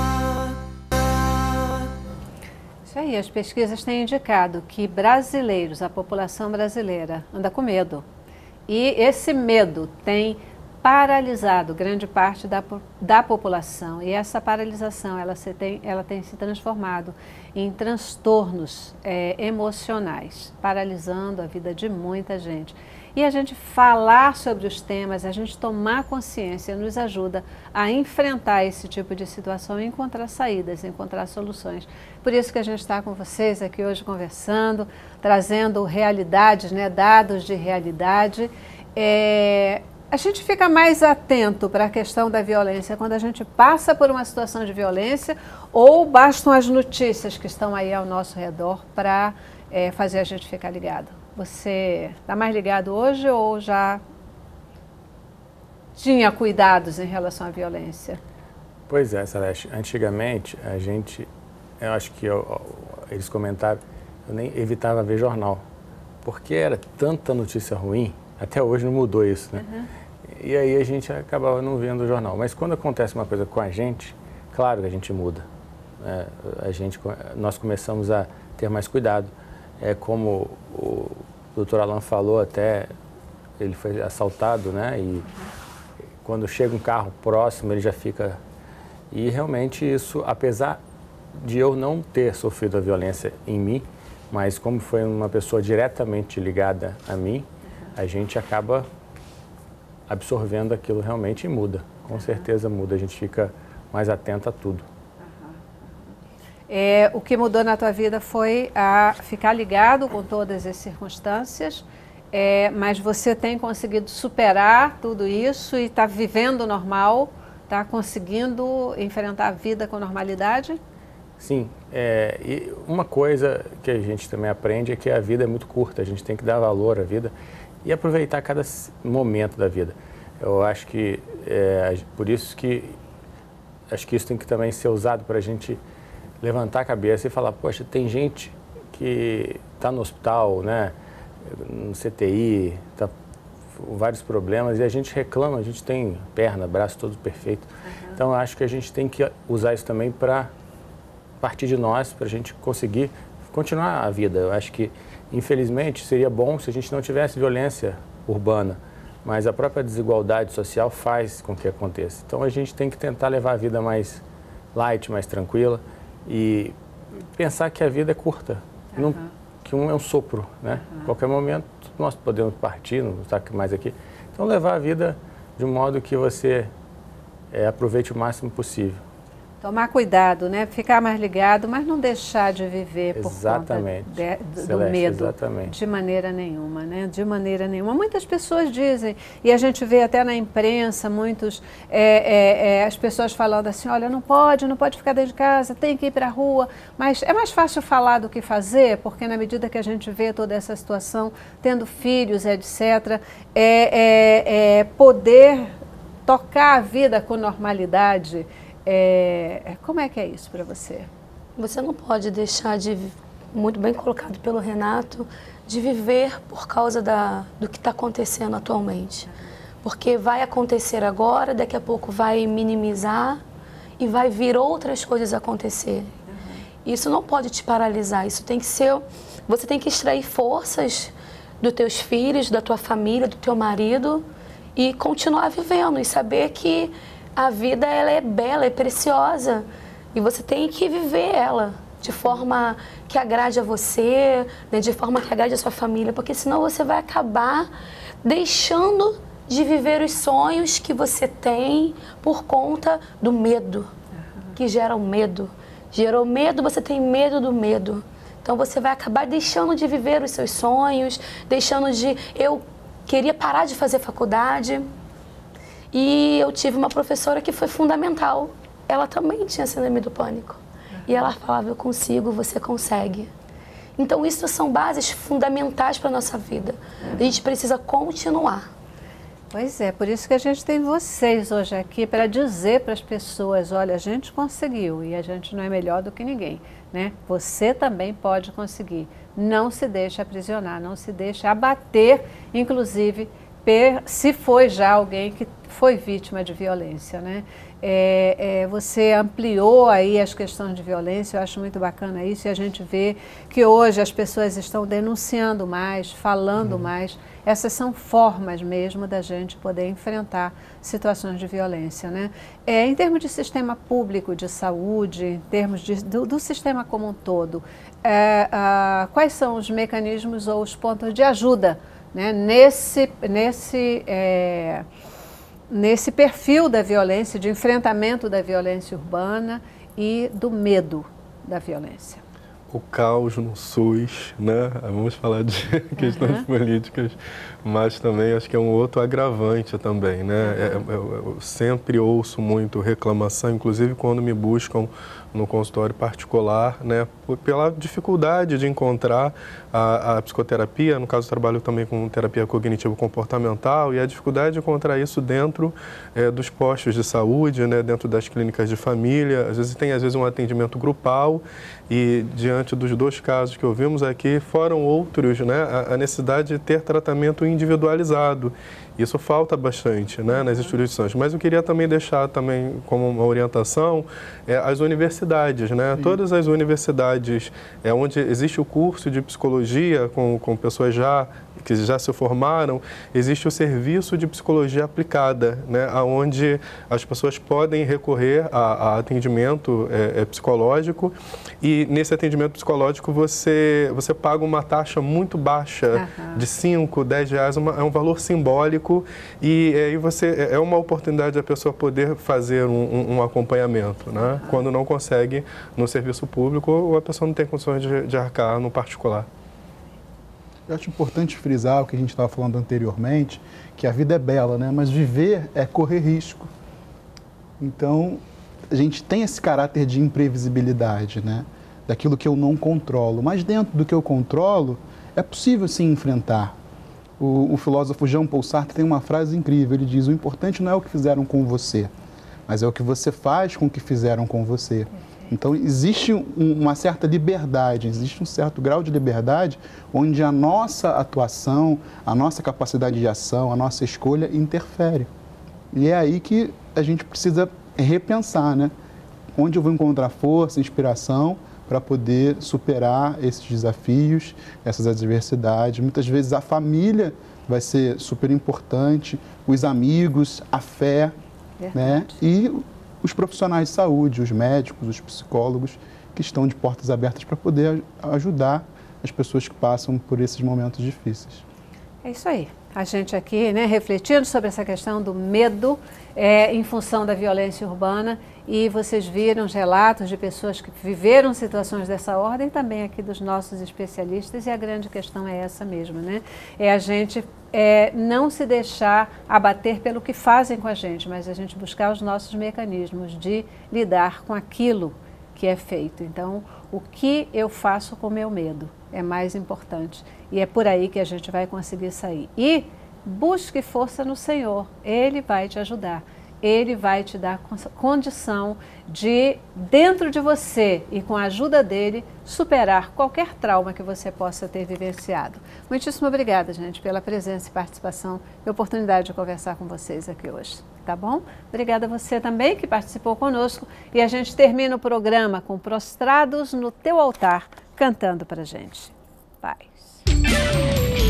Isso aí, as pesquisas têm indicado que brasileiros, a população brasileira, anda com medo. E esse medo tem paralisado grande parte da, da população, e essa paralisação ela, se tem, ela tem se transformado em transtornos é, emocionais, paralisando a vida de muita gente. E a gente falar sobre os temas, a gente tomar consciência, nos ajuda a enfrentar esse tipo de situação e encontrar saídas, encontrar soluções. Por isso que a gente está com vocês aqui hoje conversando, trazendo realidades, né, dados de realidade. É, A gente fica mais atento para a questão da violência quando a gente passa por uma situação de violência, ou bastam as notícias que estão aí ao nosso redor para é, fazer a gente ficar ligado? Você está mais ligado hoje ou já tinha cuidados em relação à violência? Pois é, Celeste. Antigamente, a gente, eu acho que eu, eles comentaram, eu nem evitava ver jornal, porque era tanta notícia ruim. Até hoje não mudou isso, né? Uhum. E aí a gente acabava não vendo o jornal. Mas quando acontece uma coisa com a gente, claro que a gente muda. É, a gente, nós começamos a ter mais cuidado. É como o doutor Alan falou, até ele foi assaltado, né? E quando chega um carro próximo, ele já fica... E realmente isso, apesar de eu não ter sofrido a violência em mim, mas como foi uma pessoa diretamente ligada a mim, a gente acaba absorvendo aquilo realmente e muda. Com uhum. certeza muda, a gente fica mais atento a tudo. Uhum. É, o que mudou na tua vida foi a ficar ligado com todas as circunstâncias, é, mas você tem conseguido superar tudo isso e está vivendo normal, Está conseguindo enfrentar a vida com normalidade? Sim. É, e uma coisa que a gente também aprende é que a vida é muito curta, a gente tem que dar valor à vida e aproveitar cada momento da vida. Eu acho que, é, por isso que, acho que isso tem que também ser usado para a gente levantar a cabeça e falar, poxa, tem gente que está no hospital, né, no C T I, está com vários problemas e a gente reclama, a gente tem perna, braço, todo perfeito. Uhum. Então, eu acho que a gente tem que usar isso também para partir de nós, para a gente conseguir continuar a vida. Eu acho que, infelizmente, seria bom se a gente não tivesse violência urbana, mas a própria desigualdade social faz com que aconteça. Então, a gente tem que tentar levar a vida mais light, mais tranquila e pensar que a vida é curta, uhum. não, que um é um sopro, né? Uhum. Qualquer momento nós podemos partir, não está mais aqui. Então, levar a vida de um modo que você é, aproveite o máximo possível. Tomar cuidado, né? Ficar mais ligado, mas não deixar de viver por exatamente. conta de, do, Celeste, do medo. Exatamente. De maneira nenhuma, né? De maneira nenhuma. Muitas pessoas dizem, e a gente vê até na imprensa, muitos, é, é, é, as pessoas falando assim, olha, não pode, não pode ficar dentro de casa, tem que ir para a rua. Mas é mais fácil falar do que fazer, porque na medida que a gente vê toda essa situação, tendo filhos, etcétera, é, é, é poder tocar a vida com normalidade. É, como é que é isso para você? Você não pode deixar de, muito bem colocado pelo Renato, de viver por causa da, do que está acontecendo atualmente. Porque vai acontecer agora, daqui a pouco vai minimizar e vai vir outras coisas acontecer. Uhum. Isso não pode te paralisar, isso tem que ser, você tem que extrair forças dos teus filhos, da tua família, do teu marido e continuar vivendo e saber que a vida ela é bela, é preciosa e você tem que viver ela de forma que agrade a você, né, de forma que agrade a sua família, porque senão você vai acabar deixando de viver os sonhos que você tem por conta do medo, uhum. que gera o medo. Gerou medo, você tem medo do medo. Então você vai acabar deixando de viver os seus sonhos, deixando de... Eu queria parar de fazer faculdade. E eu tive uma professora que foi fundamental. Ela também tinha síndrome do pânico. Uhum. E ela falava, eu consigo, você consegue. Então, isso são bases fundamentais para a nossa vida. A gente precisa continuar. Pois é, por isso que a gente tem vocês hoje aqui para dizer para as pessoas, olha, a gente conseguiu e a gente não é melhor do que ninguém, né? Você também pode conseguir. Não se deixe aprisionar, não se deixe abater, inclusive, se foi já alguém que foi vítima de violência, né? É, é, você ampliou aí as questões de violência, eu acho muito bacana isso, e a gente vê que hoje as pessoas estão denunciando mais, falando uhum. mais. Essas são formas mesmo da gente poder enfrentar situações de violência, né? É, em termos de sistema público de saúde, em termos de, do, do sistema como um todo, é, a, quais são os mecanismos ou os pontos de ajuda, né, nesse, nesse, é, nesse perfil da violência, de enfrentamento da violência urbana e do medo da violência? O caos no SUS, né? Vamos falar de questões uhum. políticas, mas também acho que é um outro agravante também, né? Uhum. Eu, eu, eu sempre ouço muito reclamação, inclusive quando me buscam no consultório particular, né, pela dificuldade de encontrar a, a psicoterapia, no caso eu trabalho também com terapia cognitivo-comportamental, e a dificuldade de encontrar isso dentro é, dos postos de saúde, né, dentro das clínicas de família. Às vezes tem às vezes um atendimento grupal e diante dos dois casos que ouvimos aqui, foram outros, né, a, a necessidade de ter tratamento individualizado. Isso falta bastante, né, nas instituições. Mas eu queria também deixar também como uma orientação é, as universidades, né? Sim. Todas as universidades é, onde existe o curso de psicologia com, com pessoas já que já se formaram, existe o serviço de psicologia aplicada, né, onde as pessoas podem recorrer a, a atendimento é, é, psicológico, e nesse atendimento psicológico você, você paga uma taxa muito baixa, uhum. de cinco, dez reais, uma, é um valor simbólico, e aí você, é uma oportunidade da pessoa poder fazer um, um, um acompanhamento, né, uhum. quando não consegue no serviço público ou a pessoa não tem condições de, de arcar no particular. Eu acho importante frisar o que a gente estava falando anteriormente, que a vida é bela, né? Mas viver é correr risco. Então, a gente tem esse caráter de imprevisibilidade, né? Daquilo que eu não controlo. Mas dentro do que eu controlo, é possível sim enfrentar. O, o filósofo Jean-Paul Sartre tem uma frase incrível. Ele diz: o importante não é o que fizeram com você, mas é o que você faz com o que fizeram com você. Então, existe um, uma certa liberdade, existe um certo grau de liberdade onde a nossa atuação, a nossa capacidade de ação, a nossa escolha interfere. E é aí que a gente precisa repensar, né? Onde eu vou encontrar força, inspiração para poder superar esses desafios, essas adversidades. Muitas vezes a família vai ser super importante, os amigos, a fé, né? E os profissionais de saúde, os médicos, os psicólogos, que estão de portas abertas para poder ajudar as pessoas que passam por esses momentos difíceis. É isso aí. A gente aqui, né, refletindo sobre essa questão do medo é, em função da violência urbana, e vocês viram os relatos de pessoas que viveram situações dessa ordem, também aqui dos nossos especialistas, e a grande questão é essa mesmo, né? É a gente é, não se deixar abater pelo que fazem com a gente, mas a gente buscar os nossos mecanismos de lidar com aquilo que é feito. Então, o que eu faço com o meu medo é mais importante. E é por aí que a gente vai conseguir sair. E busque força no Senhor. Ele vai te ajudar. Ele vai te dar condição de, dentro de você e com a ajuda dele, superar qualquer trauma que você possa ter vivenciado. Muitíssimo obrigada, gente, pela presença e participação e oportunidade de conversar com vocês aqui hoje. Tá bom? Obrigada a você também que participou conosco. E a gente termina o programa com Prostrados no Teu Altar, cantando pra gente. Paz.